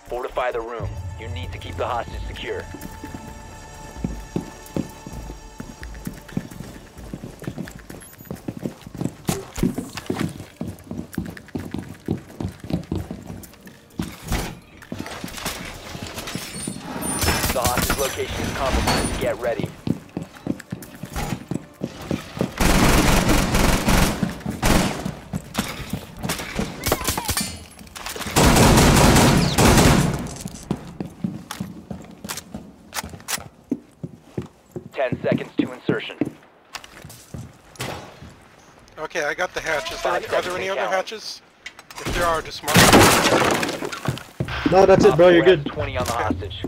Fortify the room. You need to keep the hostage secure. The hostage location is compromised. Get ready. Seconds to insertion. Okay, I got the hatches. Are there any other count. hatches? If there are, just mark them. No, that's it, bro. You're Op 4 has good. 20 on the hostage.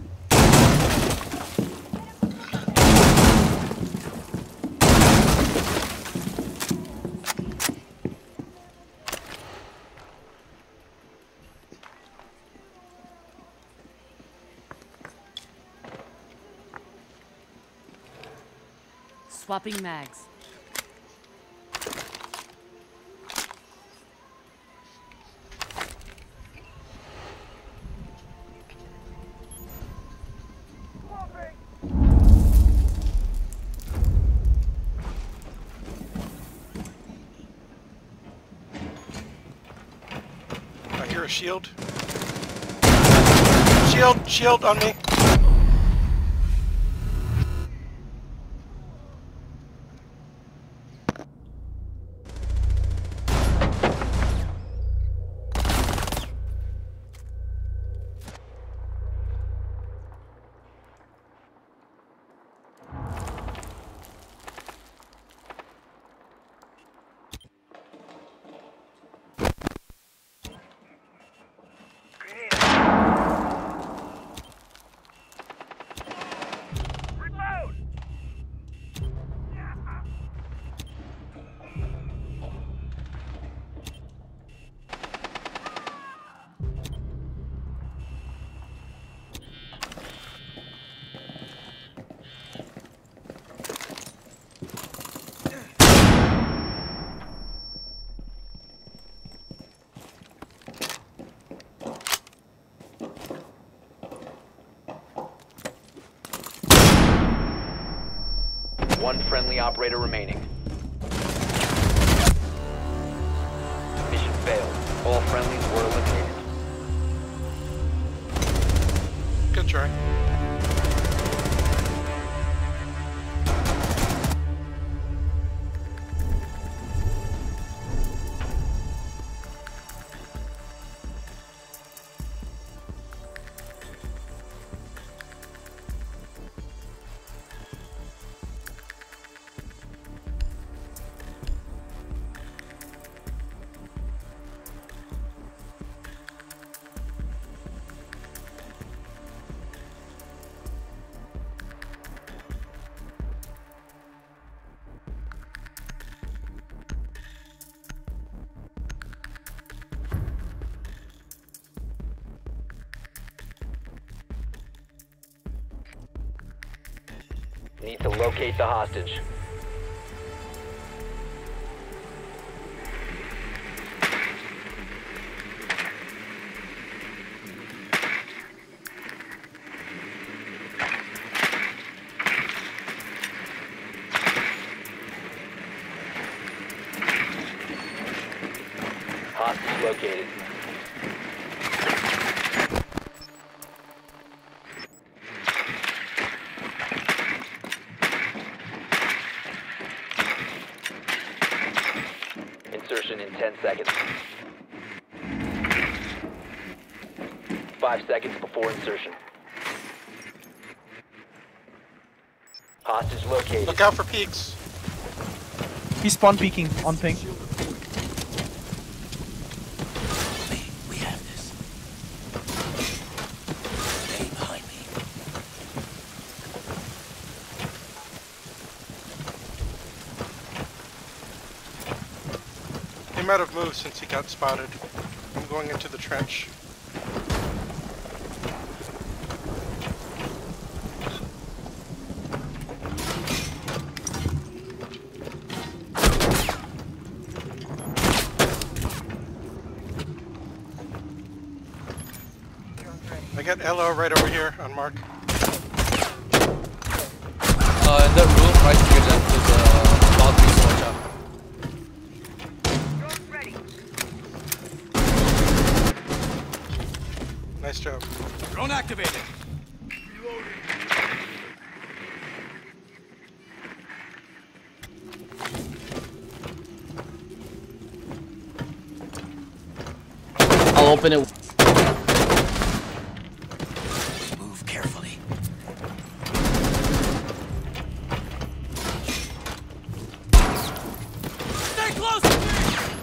Swapping mags. I hear a shield. Shield on me. One friendly operator remaining. Mission failed. All friendlies were eliminated. Good try. Need to locate the hostage. Hostage located. Insertion in 10 seconds. 5 seconds before insertion. Hostage located. Look out for peaks. He's spawn peeking on ping. We have this. Stay behind me. He might have moved since he got spotted. I'm going into the trench. got Elo right over here on Mark. In the room right to your left is balcony, so watch out. Nice job. Drone activated. I'll open it. Move carefully. Stay close to me!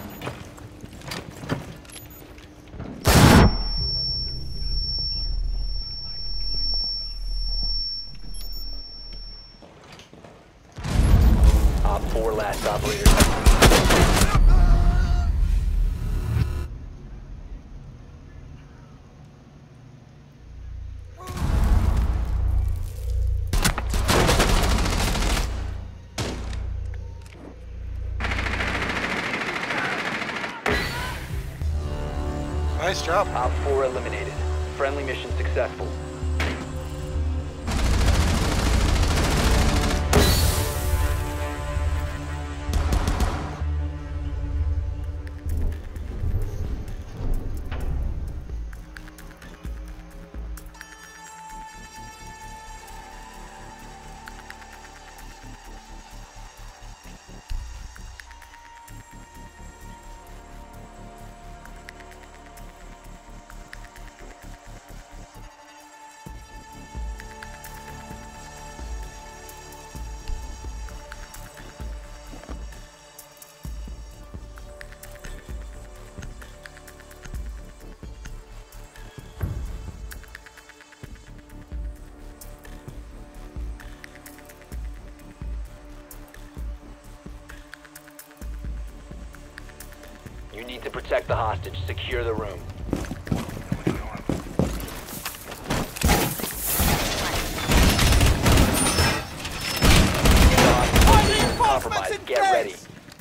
Op 4 last operator. Nice job. Op 4 eliminated. Friendly mission successful. You need to protect the hostage. Secure the room. Compromised. Get ready.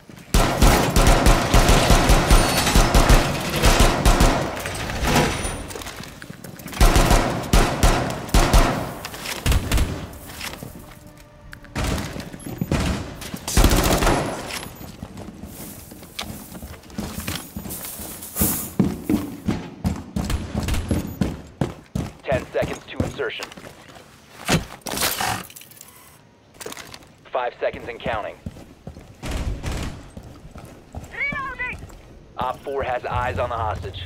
Seconds to insertion. 5 seconds and counting. Reloading! Op 4 has eyes on the hostage.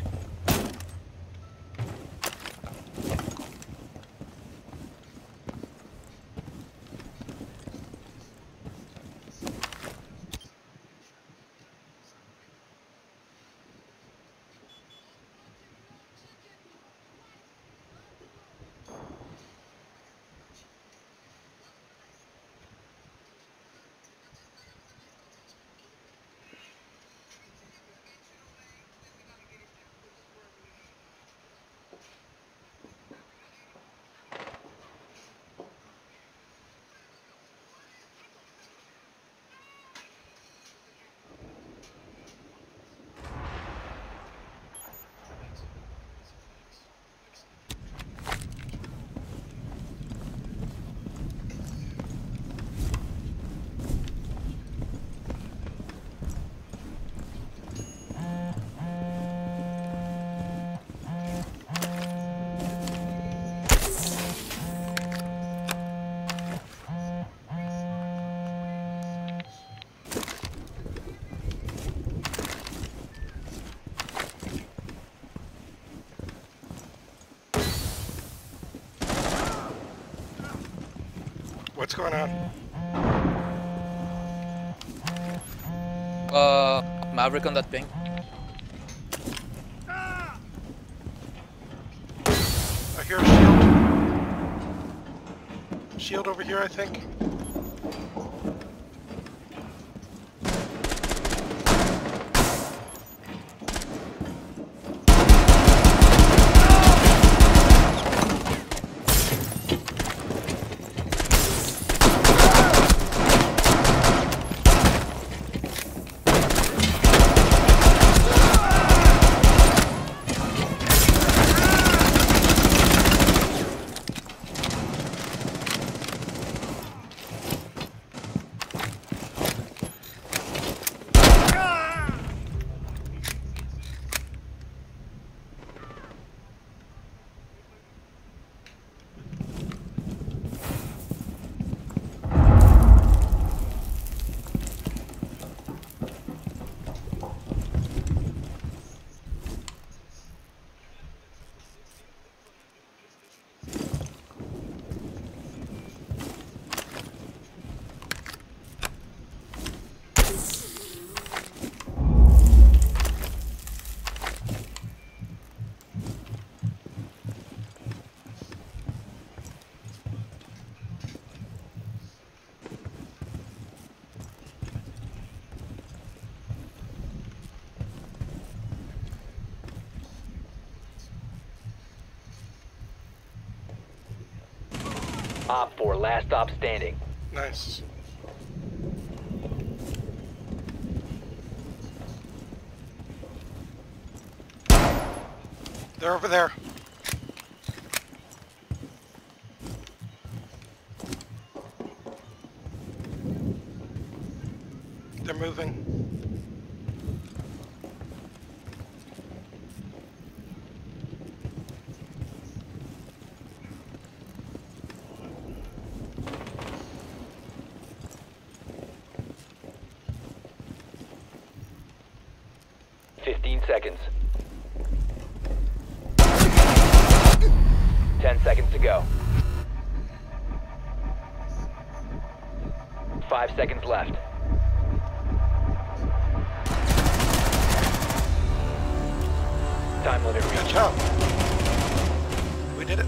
What's going on? Maverick on that ping. I hear a shield. Shield over here, I think. Op 4, last stop standing. Nice. They're over there. They're moving. Seconds. 10 seconds to go. 5 seconds left. Time limit Good reached. job. We did it.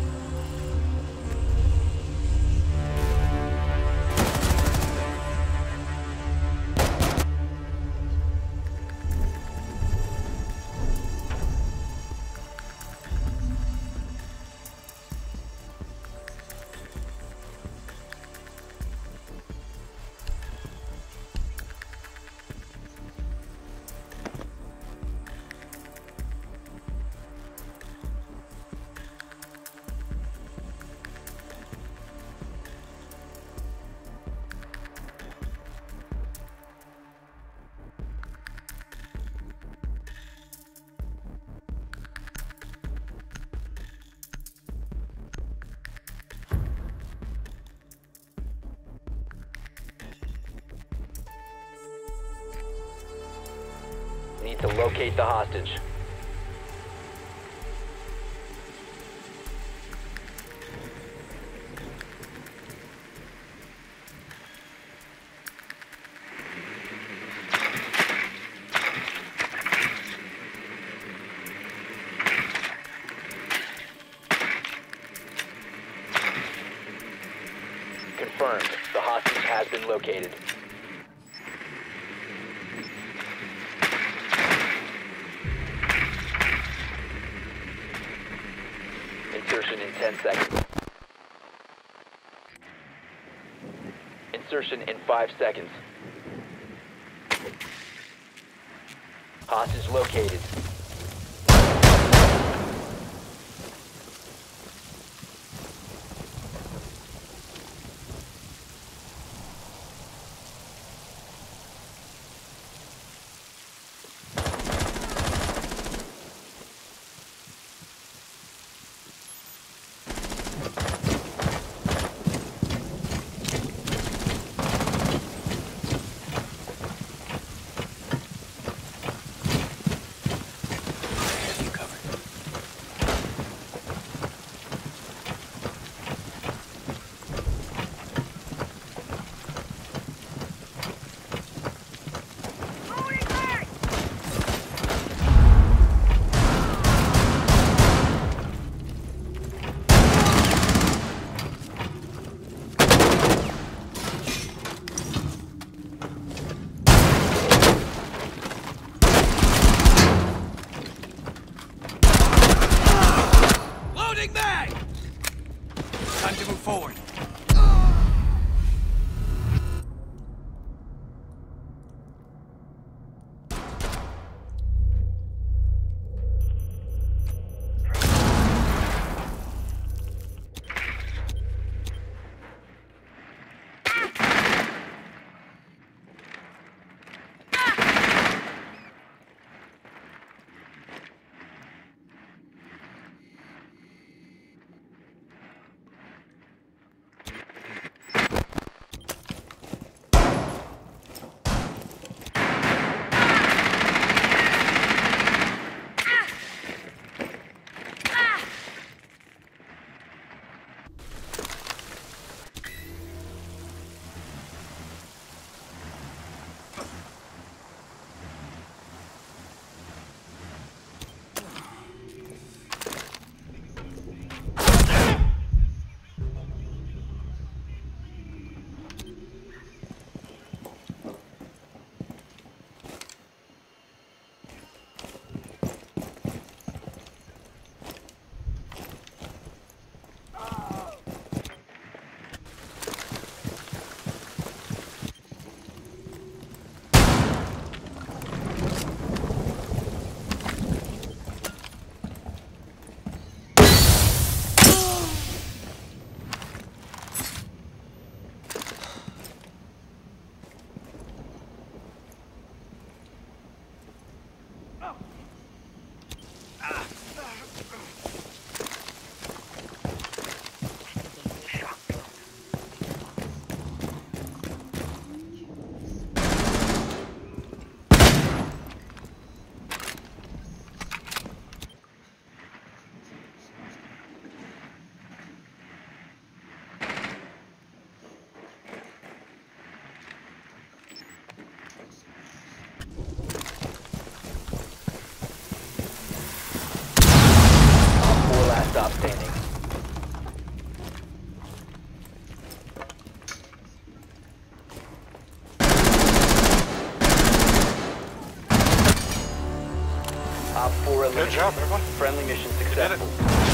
Need to locate the hostage. Confirmed. The hostage has been located. Insertion in 10 seconds. Insertion in 5 seconds. Hostage located. Op 4 Good eliminated. job, everyone. Friendly mission did it. successful.